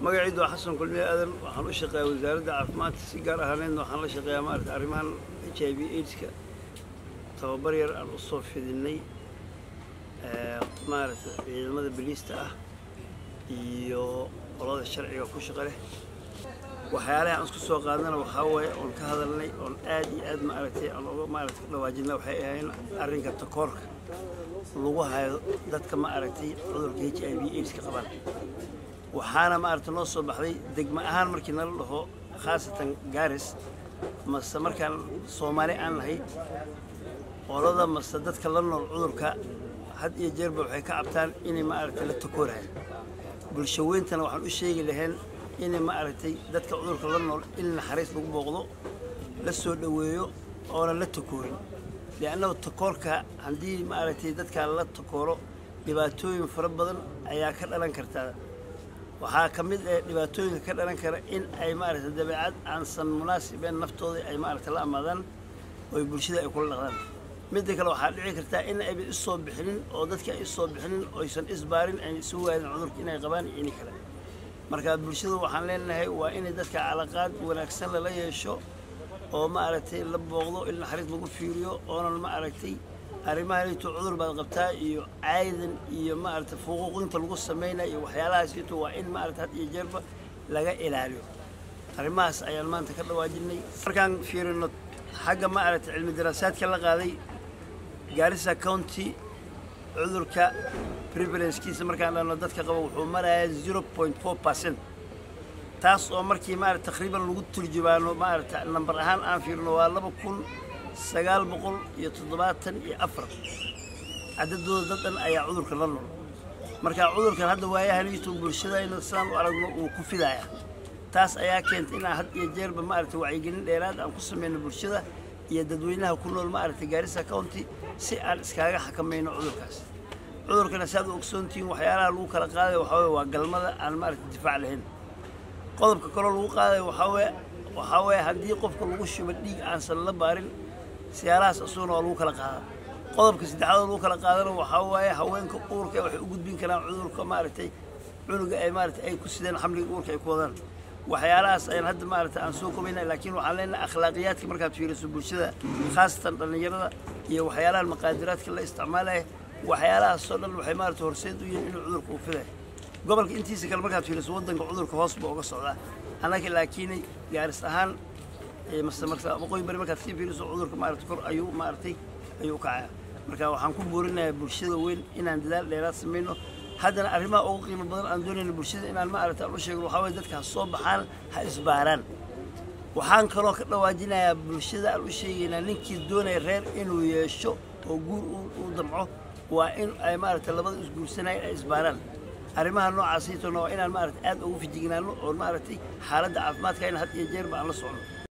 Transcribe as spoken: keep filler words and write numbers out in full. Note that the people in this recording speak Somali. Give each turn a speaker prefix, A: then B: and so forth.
A: magaciidu xasan kulmiye aadan waxaan u shaqeeyaa wasaaradda caafimaadka si gaar ahaaneedna waxaan la shaqeeyaa maaragtay arrimahan H I V AIDS-ka tababar yar aan u soo fidinay maaragtay ciidamada biliista ah iyo qolada sharciga ku shaqo leh waxyaalaha aan isku soo qaadana waxaa waaye oon ka hadalnay oon aad iyo aad maaragtay aan uga maaragtay dhawaajinay waxay ahayn arrinka takoorka lagu hayo dadka maaragtay cudurka H I V AIDS-ka qabaan waxaana maaragtay noo soo baxday degmo ahaan markii nala dhaho khaasatan Gaaris mase markaan Soomaali aan nahay qolada mase dadka la nool cudurka had iyo jeerba waxay ka cabtaan inay maaragtay la takoorayo bulshooyintana waxaan u sheegi lahayn in maaragtay dadka cudurka la nool in naxariis lagu booqdo la soo dhaweeyo oo la takoorin لأنه تكورك عندي ما أرتي ذاتك على التكورو dhibaatooyin fara badan ayaa ka dhalan karta waxaa kamid ah dhibaatooyinka ka dhalan kara in ay maaragtay dabeecad aan san munaasibeen naftooda ay maaragtay la amaadaan oo bulshada ay kula dhaqdaan mid kale waxaa dhici karta in ay is soo bixinin oo dadka ay soo bixinin oo aysan isbaarin ay soo waadin cudurka inay qabaan in kale marka bulshada waxaan leenahay waa in dadka calaqaad wanaagsan la yeesho oo maaragtay la booqdo in xariis lagu fiiriyo oo ma aragtay arrimaha intuu cudur baad qabtaa iyo caydan iyo maaragtay fuquuqinta lagu sameeyay waxyaalahaas intuu waa in maaragtay had iyo jeerba laga ilaaliyo arrimahaas ayaan maanta ka dhawaajinay markaan fiirino xagga maaragtay cilmi daraasaadka la qaaday Garissa County cudurka prevalence-kiisa markaan dhaano dadka qaba wuxuu marayaa zero point four percent taas oo markii maaragtay taqriiban lagu turjubaano maaragtay number ahaan aan fiirino waa laba kun sagaal boqol iyo toddobaatan iyo afar cadadooda dadan ayaa cudurka la nool marka cudurkan hadda waayahan intuu bulshadayna saan u aragno uu ku fidaaya taas ayaa keentay in had iyo jeerba maaragtay wacyigelin dheeraad aan ku sameeyno bulshada iyo dadweynaha ku nool maaragtay Garissa County si aan iskaga xakameeyno cudurkaas cudurkana saad u ogsoontiin waxyaalaha lagu kala qaaday waxa waa galmada aan maaragtay difaac lahayn qodobka kale lagu qaaday waxa waa waxa waa hadii qofka lagu shubo dhiig aan san la baarin siyaalahaas asuuna lagu kala qaado qodobka saddexaad lagu kala qaadana waxa waaye haweenka uurka waxay u gudbin karaan cudurka maaragtay cunuga ay maaragtay ay ku sideen xamliga uurka ay ku wadaan waxyaalahaas ayaan hadda maaragtay aan soo koobnay laakiin waxaan leenahay akhlaaqiyadka markaad fiiriso bulshada khaasatan dhalinyarada iyo waxyaalaha maqaadiraadka la isticmaalayo waxyaalahaas soo dhan waxay maaragtay horseed u yihiin inuu cudurku u fiday gobolka intiisa kale markaad fiiriso wadanka cudurka hoos buu uga socdaa anaga laakiin gaaris ahaan مثلا مثلا بقول بري مركز كيف يرسل عذر كم عرفت كر أيو ما عرفتي أيو كعاء مركز وحنكون بورنا برشيد وين إن عندنا لراس منه هذا أريما أوقي من بدر عندنا البرشيد إن ما عرفت أول شيء وحاول ذاتك الصوب حال هإسباران وحان كروك لواجنا برشيد أول شيء إن نكيد دون غير إنه يشو وجور وضمعه وإن أي ما عرفت لبض أسبوع سنة إسباران أريما هالنوع عصيته نوع إن ما عرفت أد أو في دينانو أو ما عرفتي حالة عفمات كائن هاد يجرب على صعود